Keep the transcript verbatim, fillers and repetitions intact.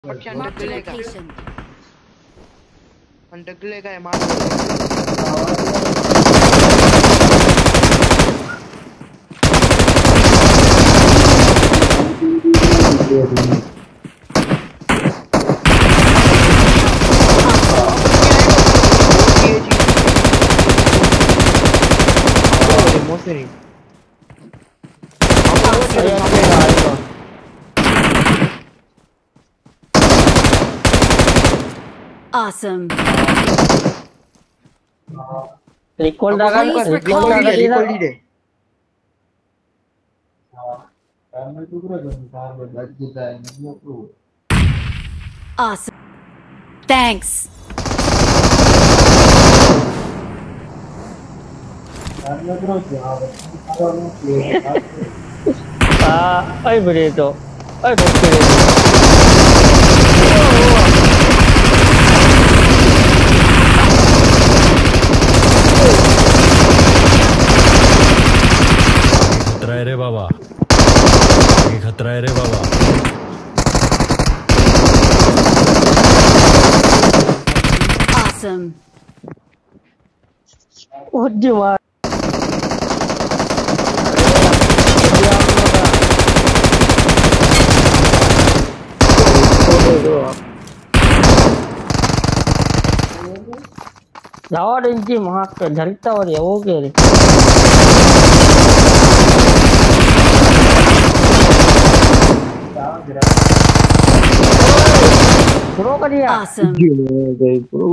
अंडरग्लेगा अंडरग्लेगा है मार मोसेरी Awesome. Recall dah kan? Recall dah kan? Recall di deh. Awesome. Thanks. Ah, ay begitu. Ay begitu. खतरा है रे बाबा, ये खतरा है रे बाबा। Awesome. Oh jiwa. Jawa dan Jim hak dari tahu dia oke deh. Bro, kan dia? Awesome.